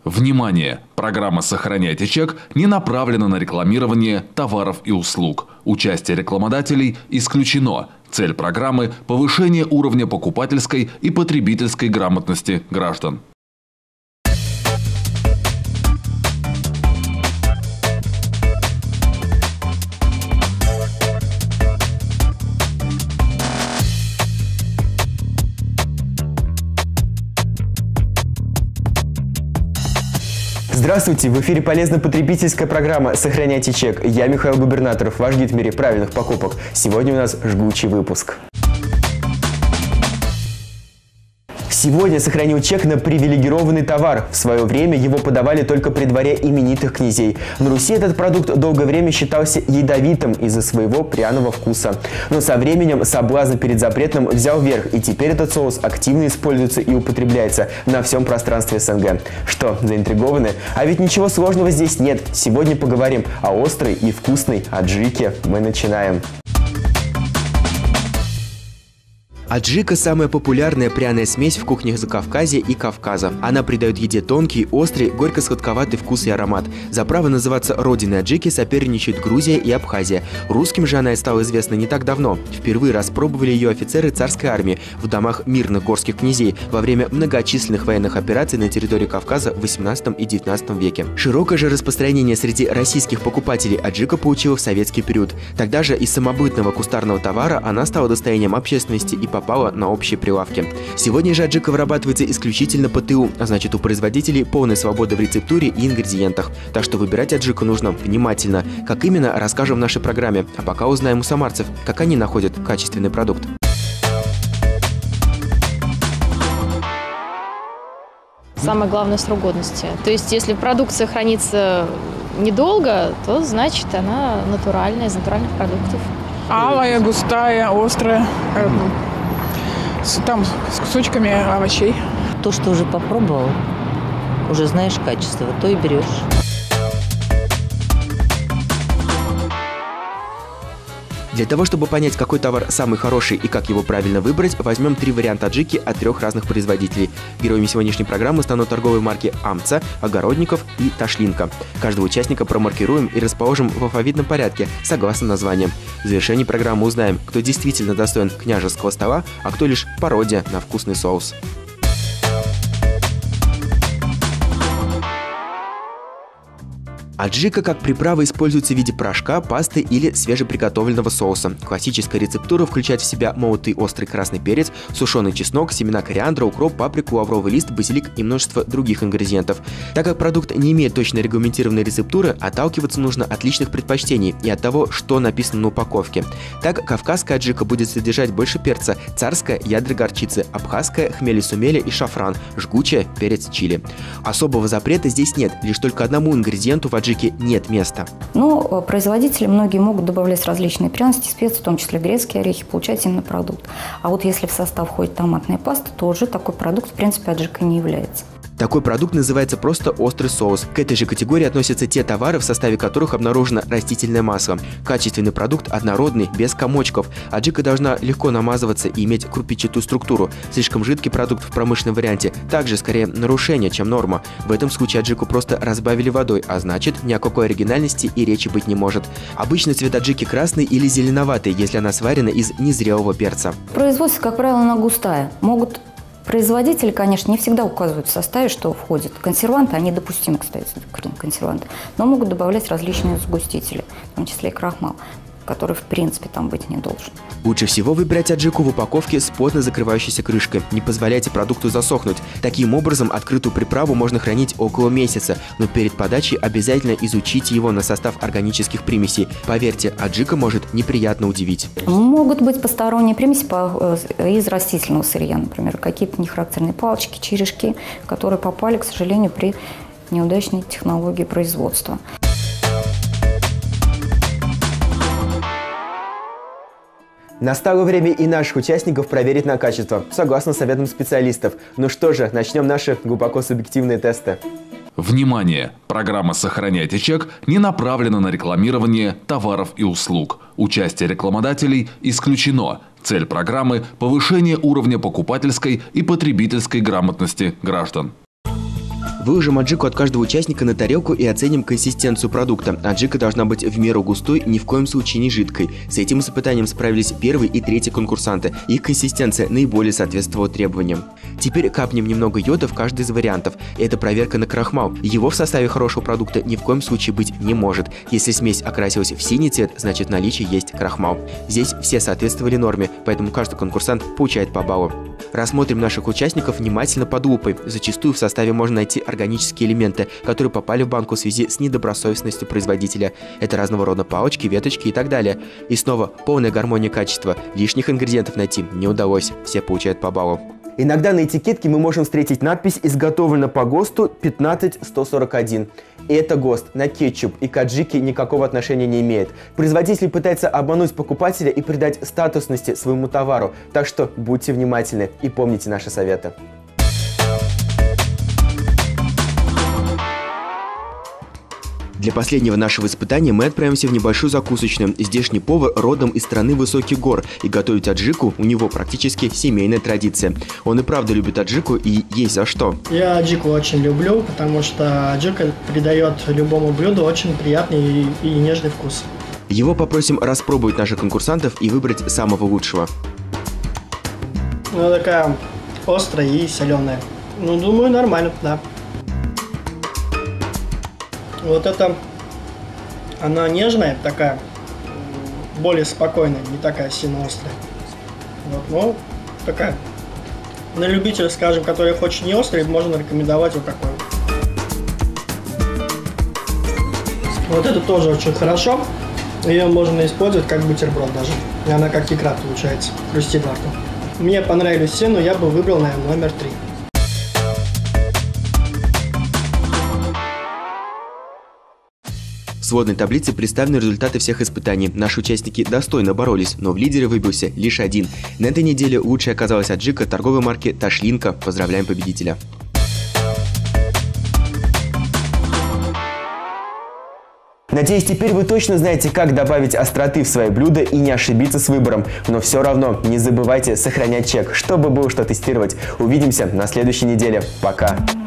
Внимание! Программа «Сохраняйте чек» не направлена на рекламирование товаров и услуг. Участие рекламодателей исключено. Цель программы – повышение уровня покупательской и потребительской грамотности граждан. Здравствуйте! В эфире полезно-потребительская программа «Сохраняйте чек». Я Михаил Губернаторов, ваш гид в мире правильных покупок. Сегодня у нас жгучий выпуск. Сегодня сохранил чек на привилегированный товар. В свое время его подавали только при дворе именитых князей. На Руси этот продукт долгое время считался ядовитым из-за своего пряного вкуса. Но со временем соблазн перед запретом взял верх, и теперь этот соус активно используется и употребляется на всем пространстве СНГ. Что, заинтригованы? А ведь ничего сложного здесь нет. Сегодня поговорим о острой и вкусной аджике. Мы начинаем. Аджика – самая популярная пряная смесь в кухнях Закавказья и Кавказа. Она придает еде тонкий, острый, горько-сладковатый вкус и аромат. За право называться родиной аджики соперничают Грузия и Абхазия. Русским же она стала известна не так давно. Впервые распробовали ее офицеры царской армии в домах мирных горских князей во время многочисленных военных операций на территории Кавказа в 18 и 19 веке. Широкое же распространение среди российских покупателей аджика получила в советский период. Тогда же из самобытного кустарного товара она стала достоянием общественности и попала на общие прилавки. Сегодня же аджика вырабатывается исключительно по ТУ, а значит у производителей полная свобода в рецептуре и ингредиентах. Так что выбирать аджику нужно внимательно. Как именно, расскажем в нашей программе. А пока узнаем у самарцев, как они находят качественный продукт. Самое главное – срок годности. То есть, если продукция хранится недолго, то значит она натуральная, из натуральных продуктов. Алая, густая, острая, там с кусочками овощей. То, что уже попробовал, уже знаешь качество, то и берешь. Для того, чтобы понять, какой товар самый хороший и как его правильно выбрать, возьмем 3 варианта аджики от 3 разных производителей. Героями сегодняшней программы станут торговые марки «Амца», «Огородников» и «Ташлинка». Каждого участника промаркируем и расположим в алфавитном порядке, согласно названиям. В завершении программы узнаем, кто действительно достоин княжеского стола, а кто лишь пародия на вкусный соус. Аджика как приправа используется в виде порошка, пасты или свежеприготовленного соуса. Классическая рецептура включает в себя молотый острый красный перец, сушеный чеснок, семена кориандра, укроп, паприку, лавровый лист, базилик и множество других ингредиентов. Так как продукт не имеет точно регламентированной рецептуры, отталкиваться нужно от личных предпочтений и от того, что написано на упаковке. Так, кавказская аджика будет содержать больше перца, царская – ядра горчицы, абхазская – хмели-сумели и шафран, жгучая – перец чили. Особого запрета здесь нет, лишь только одному ингредиенту в аджике нет места. Но производители многие могут добавлять различные пряности, специи, в том числе грецкие орехи, получать именно продукт. А вот если в состав входит томатная паста, то уже такой продукт, в принципе, аджикой не является. Такой продукт называется просто острый соус. К этой же категории относятся те товары, в составе которых обнаружено растительное масло. Качественный продукт однородный, без комочков. Аджика должна легко намазываться и иметь крупичатую структуру. Слишком жидкий продукт в промышленном варианте также скорее нарушение, чем норма. В этом случае аджику просто разбавили водой, а значит, ни о какой оригинальности и речи быть не может. Обычно цвет аджики красный или зеленоватый, если она сварена из незрелого перца. Производство, как правило, она густая. Производители, конечно, не всегда указывают в составе, что входит. Консерванты, они допустимы, кстати, консерванты, но могут добавлять различные сгустители, в том числе и крахмал, который, в принципе, там быть не должен. Лучше всего выбирать аджику в упаковке с плотно закрывающейся крышкой. Не позволяйте продукту засохнуть. Таким образом, открытую приправу можно хранить около месяца, но перед подачей обязательно изучите его на состав органических примесей. Поверьте, аджика может неприятно удивить. Могут быть посторонние примеси из растительного сырья, например, какие-то нехарактерные палочки, черешки, которые попали, к сожалению, при неудачной технологии производства. Настало время и наших участников проверить на качество, согласно советам специалистов. Ну что же, начнем наши глубоко субъективные тесты. Внимание! Программа «Сохраняйте чек» не направлена на рекламирование товаров и услуг. Участие рекламодателей исключено. Цель программы – повышение уровня покупательской и потребительской грамотности граждан. Выложим аджику от каждого участника на тарелку и оценим консистенцию продукта. Аджика должна быть в меру густой, ни в коем случае не жидкой. С этим испытанием справились первый и третий конкурсанты. Их консистенция наиболее соответствовала требованиям. Теперь капнем немного йода в каждый из вариантов. Это проверка на крахмал. Его в составе хорошего продукта ни в коем случае быть не может. Если смесь окрасилась в синий цвет, значит в наличии есть крахмал. Здесь все соответствовали норме, поэтому каждый конкурсант получает по баллу. Рассмотрим наших участников внимательно под лупой. Зачастую в составе можно найти органические элементы, которые попали в банку в связи с недобросовестностью производителя. Это разного рода палочки, веточки и так далее. И снова полная гармония качества. Лишних ингредиентов найти не удалось. Все получают по баллу. Иногда на этикетке мы можем встретить надпись «Изготовлено по ГОСТу 15141». И это ГОСТ на кетчуп и к аджике никакого отношения не имеет. Производитель пытается обмануть покупателя и придать статусности своему товару. Так что будьте внимательны и помните наши советы. Для последнего нашего испытания мы отправимся в небольшую закусочную. Здешний повар родом из страны высоких гор, и готовить аджику у него практически семейная традиция. Он и правда любит аджику, и есть за что. Я аджику очень люблю, потому что аджика придает любому блюду очень приятный и нежный вкус. Его попросим распробовать наших конкурсантов и выбрать самого лучшего. Она такая острая и соленая. Ну, думаю, нормально, да. Вот это, она нежная, такая, более спокойная, не такая сильно острая. Вот, ну, такая, на любителя, скажем, который хочет не острый, можно рекомендовать вот такой. Вот это тоже очень хорошо, ее можно использовать как бутерброд даже, и она как икра получается, хрустит во рту. Мне понравились все, но я бы выбрал, наверное, номер 3. В сводной таблице представлены результаты всех испытаний. Наши участники достойно боролись, но в лидере выбился лишь один. На этой неделе лучшей оказалась аджика торговой марки «Ташлинка». Поздравляем победителя! Надеюсь, теперь вы точно знаете, как добавить остроты в свои блюда и не ошибиться с выбором. Но все равно не забывайте сохранять чек, чтобы было что тестировать. Увидимся на следующей неделе. Пока!